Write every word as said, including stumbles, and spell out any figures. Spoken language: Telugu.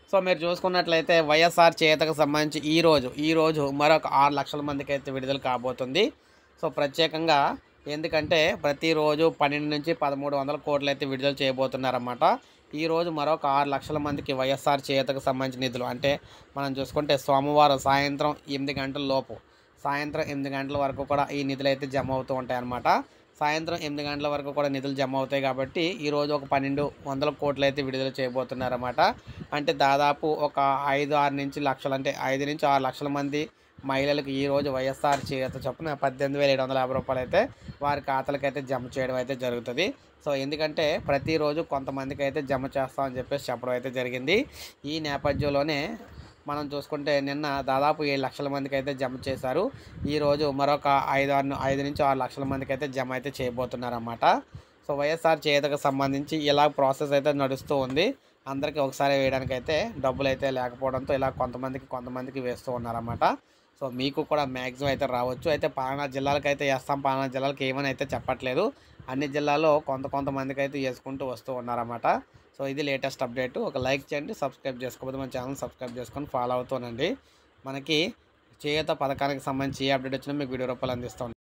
సో మీరు చూసుకున్నట్లయితే వైఎస్ఆర్ చేయూతకు సంబంధించి ఈరోజు ఈరోజు మరొక ఆరు లక్షల మందికి అయితే విడుదల కాబోతుంది. సో ప్రత్యేకంగా ఎందుకంటే ప్రతిరోజు పన్నెండు నుంచి పదమూడు వందల కోట్లు అయితే విడుదల చేయబోతున్నారన్నమాట. ఈరోజు మరొక ఆరు లక్షల మందికి వైఎస్ఆర్ చేయూతకు సంబంధించిన నిధులు అంటే మనం చూసుకుంటే సోమవారం సాయంత్రం ఎనిమిది గంటల లోపు సాయంత్రం ఎనిమిది గంటల వరకు కూడా ఈ నిధులు అయితే జమ అవుతూ ఉంటాయన్నమాట. సాయంత్రం ఎనిమిది గంటల వరకు కూడా నిధులు జమ అవుతాయి కాబట్టి ఈరోజు ఒక పన్నెండు వందల కోట్లు అయితే విడుదల చేయబోతున్నారన్నమాట. అంటే దాదాపు ఒక ఐదు ఆరు నుంచి లక్షలు అంటే ఐదు నుంచి ఆరు లక్షల మంది మహిళలకు ఈరోజు వైఎస్ఆర్ చేయూత చొప్పున పద్దెనిమిది వేల ఏడు వందల యాభై రూపాయలు అయితే వారి ఖాతాలకైతే జమ చేయడం అయితే జరుగుతుంది. సో ఎందుకంటే ప్రతిరోజు కొంతమందికి అయితే జమ చేస్తామని చెప్పేసి చెప్పడం అయితే జరిగింది. ఈ నేపథ్యంలోనే మనం చూసుకుంటే నిన్న దాదాపు ఏడు లక్షల మందికి అయితే జమ చేశారు. ఈరోజు మరొక ఐదు ఆరు ఐదు నుంచి ఆరు లక్షల మందికి అయితే జమ అయితే చేయబోతున్నారన్నమాట. సో వైఎస్ఆర్ చేయూతకు సంబంధించి ఇలా ప్రాసెస్ అయితే నడుస్తూ ఉంది. అందరికీ ఒకసారి వేయడానికి అయితే డబ్బులు అయితే లేకపోవడంతో ఇలా కొంతమందికి కొంతమందికి వేస్తూ ఉన్నారన్నమాట. సో మీకు కూడా మ్యాక్సిమం అయితే రావచ్చు. అయితే పలానా జిల్లాలకు అయితే వేస్తాం, పలానా జిల్లాలకు ఏమని అయితే చెప్పట్లేదు. అన్ని జిల్లాల్లో కొంత కొంతమందికి అయితే వేసుకుంటూ వస్తూ ఉన్నారన్నమాట. సో ఇది లేటెస్ట్ అప్డేట్. ఒక లైక్ చేయండి, సబ్స్క్రైబ్ చేసుకోకపోతే మన ఛానల్ సబ్స్క్రైబ్ చేసుకొని ఫాలో అవుతానండి. మనకి చేయూత పథకానికి సంబంధించి ఏ అప్డేట్ వచ్చినా మీకు వీడియో రూపాయలు అందిస్తాం.